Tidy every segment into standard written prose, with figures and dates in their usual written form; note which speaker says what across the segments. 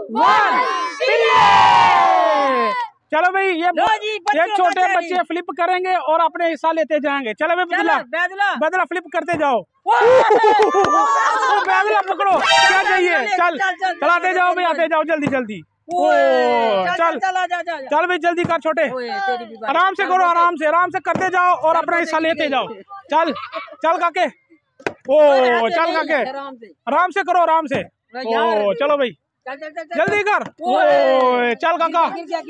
Speaker 1: 1 चलो भाई ये छोटे बच्चे फ्लिप करेंगे और अपने हिस्सा लेते जाएंगे। चलो भाई बदला फ्लिप करते जाओ। बैदला पकड़ो, क्या चाहिए? चल चलाते जाओ भाई, आते जाओ जल्दी जल्दी। चल चल भाई जल्दी कर छोटे, आराम से करो, आराम से करते जाओ और अपना हिस्सा लेते जाओ। चल चल काके, चल काके, आराम से करो, आराम से। चलो भाई जल्दी कर। चल काका,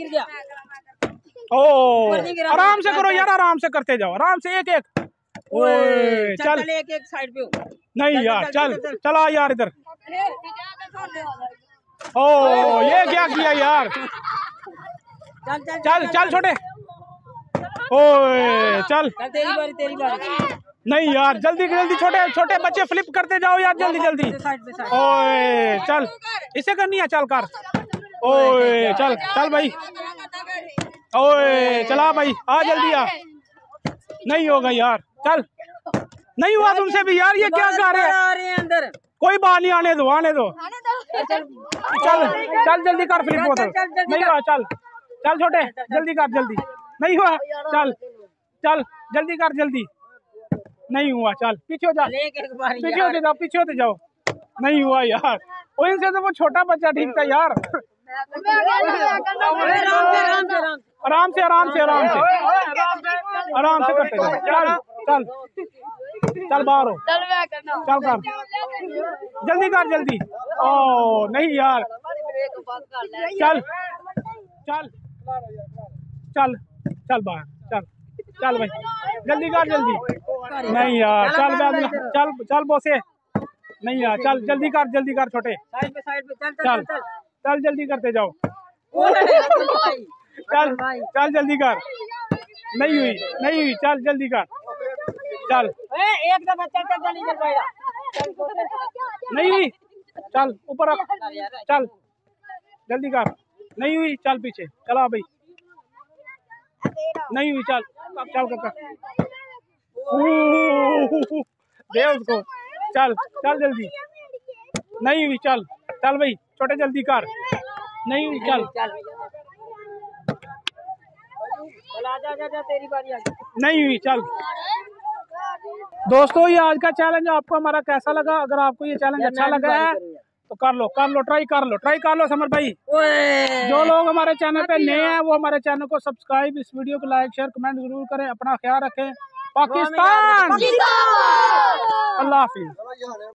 Speaker 1: आराम से करो यार, आराम से करते जाओ, आराम से एक एक। चल
Speaker 2: एक साइड पे
Speaker 1: नहीं यार, चल चला यार इधर। ये क्या किया यार? चल चल छोटे, चल
Speaker 2: तेरी बारी।
Speaker 1: नहीं यार, जल्दी जल्दी छोटे बच्चे फ्लिप करते जाओ यार, जल्दी जल्दी। चल इसे करनी है, चल कर। चल चल भाई, चला भाई, आ जल्दी आ। नहीं होगा यार, चल नहीं हुआ तुमसे भी यार, ये क्या कर रहे हैं अंदर? कोई बात नहीं, आने दो आने दो। चल चल जल्दी कर फ्लिप, बोतल नहीं हुआ। चल चल छोटे जल्दी कर, जल्दी नहीं हुआ। चल चल जल्दी कर, जल्दी नहीं हुआ। चल पीछे हो जा, पीछे होते जाओ, पीछे होते जाओ। नहीं हुआ यार, इनसे तो वो छोटा बच्चा ठीक था यार। आराम से आराम से आराम से आराम से करते जाओ। चल चल चल बाहर हो, चल कर जल्दी कर, जल्दी। नहीं यार, चल चल चल चल बाहर, चल चल भाई जल्दी कर, जल्दी। नहीं यार, चल चल चल बोसे, नहीं यार, चल जल्दी कर छोटे, चल चल जल्दी करते जाओ। चल चल जल्दी कर, नहीं हुई, चल जल्दी कर। चल
Speaker 2: एक दफा चल नहीं कर पाएगा,
Speaker 1: नहीं हुई, चल ऊपर रख, चल जल्दी कर। नहीं हुई, चल पीछे चला भाई, नहीं हुई, चल चल कर दे उसको। चल चल जल्दी, नहीं हुई, चल चल भाई छोटे जल्दी कर। नहीं हुई, चल
Speaker 2: आजा तेरी बारी आ।
Speaker 1: नहीं हुई, चल। दोस्तों ये आज का चैलेंज आपको हमारा कैसा लगा? अगर आपको ये चैलेंज अच्छा लगा है तो कर लो, ट्राई कर लो समर भाई। जो लोग हमारे चैनल पे नए हैं वो हमारे चैनल को सब्सक्राइब, इस वीडियो को लाइक शेयर कमेंट जरूर करें। अपना ख्याल रखें। पाकिस्तान, अल्लाह हाफिज।